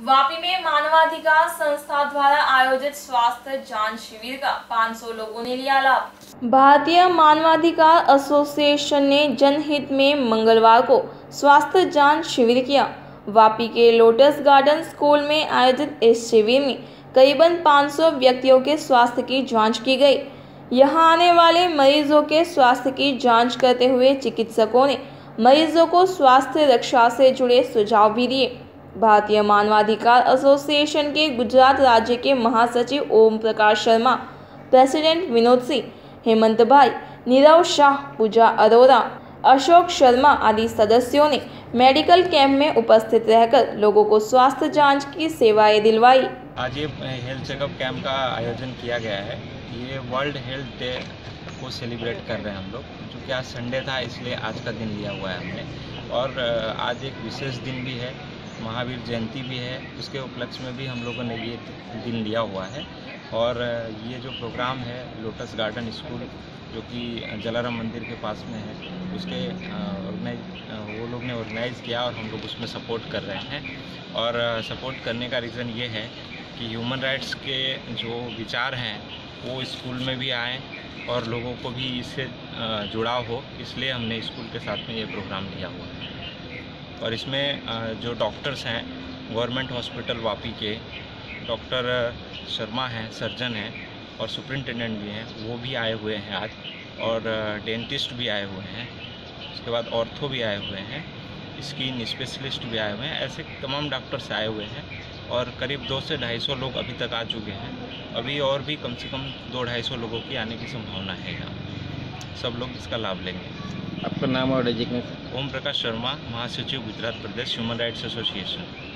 वापी में मानवाधिकार संस्था द्वारा आयोजित स्वास्थ्य जांच शिविर का 500 लोगों ने लिया लाभ। भारतीय मानवाधिकार एसोसिएशन ने जनहित में मंगलवार को स्वास्थ्य जांच शिविर किया। वापी के लोटस गार्डन स्कूल में आयोजित इस शिविर में करीबन 500 व्यक्तियों के स्वास्थ्य की जांच की गई। यहां आने वाले मरीजों के स्वास्थ्य की जांच करते हुए चिकित्सकों ने मरीजों को स्वास्थ्य रक्षा से जुड़े सुझाव भी दिए। भारतीय मानवाधिकार एसोसिएशन के गुजरात राज्य के महासचिव ओम प्रकाश शर्मा, प्रेसिडेंट विनोद सिंह, हेमंत भाई, नीरव शाह, पूजा अरोरा, अशोक शर्मा आदि सदस्यों ने मेडिकल कैंप में उपस्थित रहकर लोगों को स्वास्थ्य जांच की सेवाएं दिलवाई। आज ये हेल्थ चेकअप कैंप का आयोजन किया गया है। ये वर्ल्ड हेल्थ डे को सेलिब्रेट कर रहे हैं हम लोग, क्योंकि आज संडे था इसलिए आज का दिन लिया हुआ है हमने। और आज एक विशेष दिन भी है, महावीर जयंती भी है, उसके उपलक्ष्य में भी हम लोगों ने ये दिन लिया हुआ है। और ये जो प्रोग्राम है लोटस गार्डन स्कूल जो कि जलाराम मंदिर के पास में है, उसके वो लोग ने ऑर्गेनाइज़ किया और हम लोग उसमें सपोर्ट कर रहे हैं। और सपोर्ट करने का रीज़न ये है कि ह्यूमन राइट्स के जो विचार हैं वो स्कूल में भी आएँ और लोगों को भी इससे जुड़ाव हो, इसलिए हमने स्कूल के साथ में ये प्रोग्राम लिया हुआ है। और इसमें जो डॉक्टर्स हैं गवर्नमेंट हॉस्पिटल वापी के डॉक्टर शर्मा हैं, सर्जन हैं और सुपरिंटेंडेंट भी हैं, वो भी आए हुए हैं आज। और डेंटिस्ट भी आए हुए हैं, उसके बाद ऑर्थो भी आए हुए हैं, स्किन स्पेशलिस्ट भी आए हुए हैं। ऐसे तमाम डॉक्टर्स आए हुए हैं और करीब 200 से 250 लोग अभी तक आ चुके हैं। अभी और भी कम से कम 200-250 लोगों की आने की संभावना है यहाँ। सब लोग इसका लाभ लेंगे। आपका नाम और डेजिग्नेशन? ओम प्रकाश शर्मा, महासचिव Gujarat Pradesh human rights association.